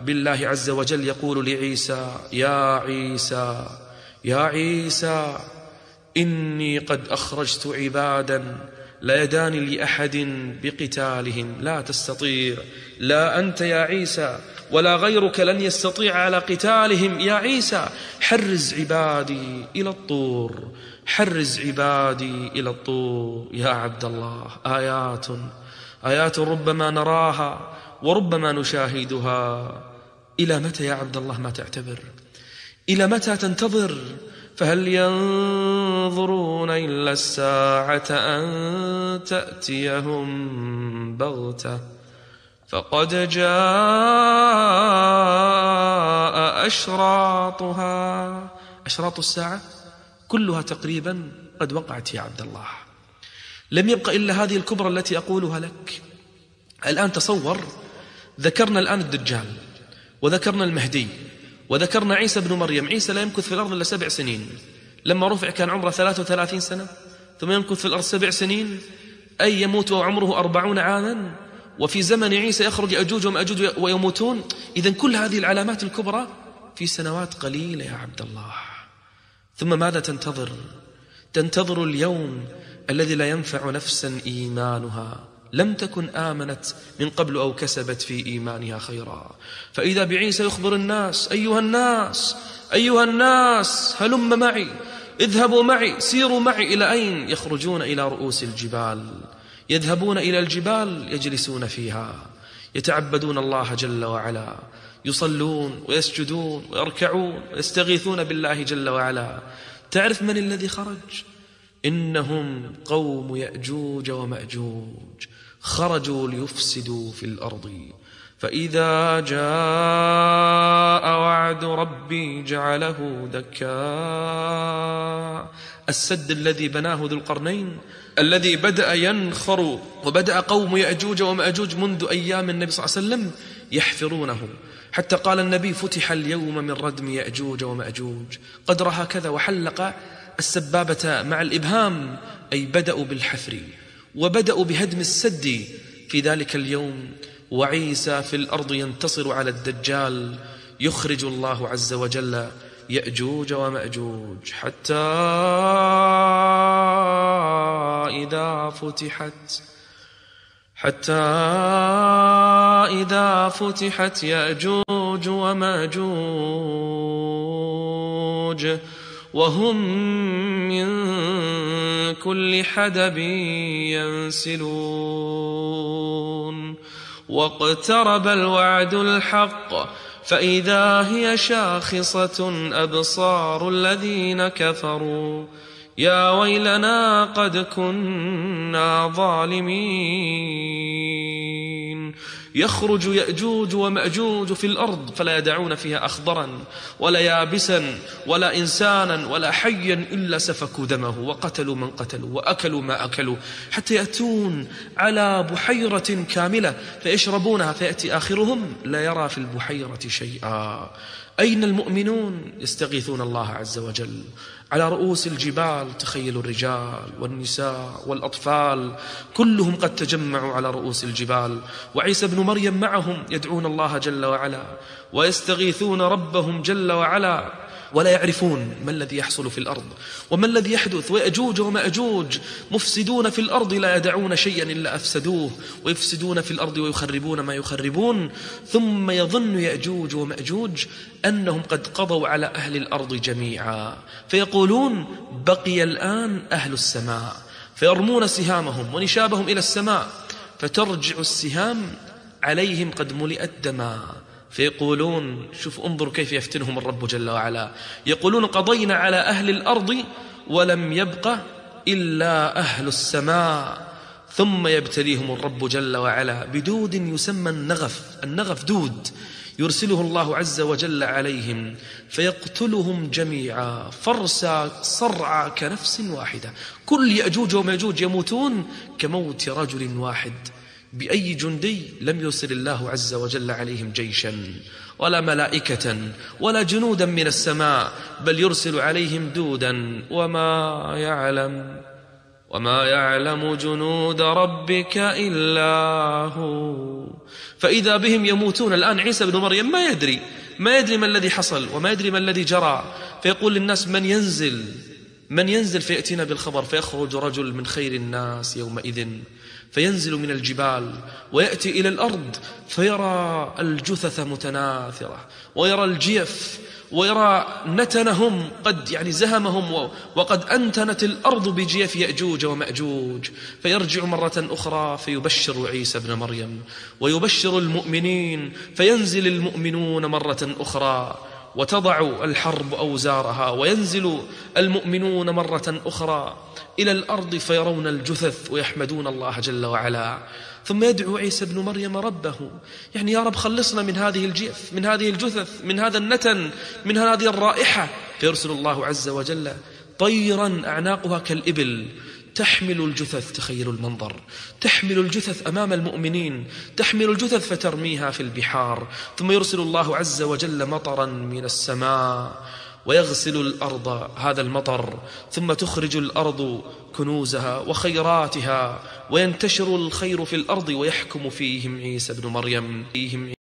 بالله عز وجل يقول لعيسى: يا عيسى يا عيسى إني قد أخرجت عبادا لا يدان لأحد بقتالهم لا تستطيع، لا أنت يا عيسى ولا غيرك لن يستطيع على قتالهم. يا عيسى حرز عبادي إلى الطور، حرز عبادي إلى الطور. يا عبد الله، آيات ربما نراها وربما نشاهدها. إلى متى يا عبد الله ما تعتبر؟ إلى متى تنتظر؟ فهل ينظرون إلا الساعة أن تأتيهم بغتة فقد جاء أشراطها. أشراط الساعة كلها تقريبا قد وقعت يا عبد الله، لم يبق إلا هذه الكبرى التي أقولها لك. الآن تصور، ذكرنا الآن الدجال، وذكرنا المهدي، وذكرنا عيسى بن مريم. عيسى لا يمكث في الأرض إلا 7 سنين، لما رفع كان عمره 33 سنة، ثم يمكث في الأرض 7 سنين، أي يموت وعمره 40 عاما، وفي زمن عيسى يخرج يأجوج ومأجوج ويموتون. إذن كل هذه العلامات الكبرى في سنوات قليلة يا عبد الله. ثم ماذا تنتظر؟ تنتظر اليوم الذي لا ينفع نفسا إيمانها لم تكن آمنت من قبل أو كسبت في إيمانها خيرا. فإذا بعيسى يخبر الناس: أيها الناس أيها الناس هلم معي، اذهبوا معي، سيروا معي. إلى أين؟ يخرجون إلى رؤوس الجبال، يذهبون إلى الجبال يجلسون فيها، يتعبدون الله جل وعلا، يصلون ويسجدون ويركعون ويستغيثون بالله جل وعلا. تعرف من الذي خرج؟ إنهم قوم يأجوج ومأجوج، خرجوا ليفسدوا في الأرض. فإذا جاء وعد ربي جعله دكا. السد الذي بناه ذو القرنين، الذي بدأ ينخر، وبدأ قوم يأجوج ومأجوج منذ أيام النبي صلى الله عليه وسلم يحفرونه، حتى قال النبي: فتح اليوم من ردم يأجوج ومأجوج. قدر هكذا، وحلق السبابة مع الإبهام، أي بدأوا بالحفر وبدأوا بهدم السد في ذلك اليوم. وعيسى في الأرض ينتصر على الدجال، يخرج الله عز وجل يأجوج ومأجوج، حتى إذا فتحت يأجوج ومأجوج وهم من كل حدب ينسلون، واقترب الوعد الحق فإذا هي شاخصة أبصار الذين كفروا يا ويلنا قد كنا ظالمين. يخرج يأجوج ومأجوج في الأرض فلا يدعون فيها أخضرا ولا يابسا ولا إنسانا ولا حيا إلا سفكوا دمه وقتلوا من قتلوا وأكلوا ما أكلوا، حتى يأتون على بحيرة كاملة فيشربونها، فيأتي آخرهم لا يرى في البحيرة شيئا. أين المؤمنون؟ يستغيثون الله عز وجل على رؤوس الجبال. تخيلوا الرجال والنساء والأطفال كلهم قد تجمعوا على رؤوس الجبال، وعيسى بن مريم معهم يدعون الله جل وعلا ويستغيثون ربهم جل وعلا، ولا يعرفون ما الذي يحصل في الأرض وما الذي يحدث. ويأجوج ومأجوج مفسدون في الأرض لا يدعون شيئا إلا أفسدوه، ويفسدون في الأرض ويخربون ما يخربون. ثم يظن يأجوج ومأجوج أنهم قد قضوا على أهل الأرض جميعا، فيقولون: بقي الآن أهل السماء، فيرمون سهامهم ونشابهم إلى السماء، فترجع السهام عليهم قد ملئت دما، فيقولون: شوف انظر كيف يفتنهم الرب جل وعلا، يقولون: قضينا على أهل الأرض ولم يبق إلا أهل السماء. ثم يبتليهم الرب جل وعلا بدود يسمى النغف دود يرسله الله عز وجل عليهم فيقتلهم جميعا فرسا صرعا كنفس واحدة. كل يأجوج ومأجوج يموتون كموت رجل واحد. بأي جندي لم يرسل الله عز وجل عليهم جيشا ولا ملائكة ولا جنودا من السماء، بل يرسل عليهم دودا. وما يعلم جنود ربك إلا هو. فإذا بهم يموتون. الآن عيسى بن مريم ما يدري ما الذي حصل وما يدري ما الذي جرى، فيقول للناس من ينزل فيأتينا بالخبر، فيخرج رجل من خير الناس يومئذ فينزل من الجبال ويأتي إلى الأرض فيرى الجثث متناثرة ويرى الجيف ويرى نتنهم قد زهمهم وقد أنتنت الأرض بجيف يأجوج ومأجوج، فيرجع مرة أخرى فيبشر عيسى بن مريم ويبشر المؤمنين، فينزل المؤمنون مرة أخرى وتضع الحرب أوزارها، وينزل المؤمنون مرة أخرى إلى الأرض فيرون الجثث ويحمدون الله جل وعلا. ثم يدعو عيسى بن مريم ربه، يا رب خلصنا من هذه الجيف، من هذه الجثث، من هذا النتن، من هذه الرائحة. فيرسل الله عز وجل طيرا أعناقها كالإبل تحمل الجثث، تخيلوا المنظر، تحمل الجثث أمام المؤمنين، تحمل الجثث فترميها في البحار. ثم يرسل الله عز وجل مطرا من السماء ويغسل الأرض هذا المطر، ثم تخرج الأرض كنوزها وخيراتها وينتشر الخير في الأرض ويحكم فيهم عيسى بن مريم.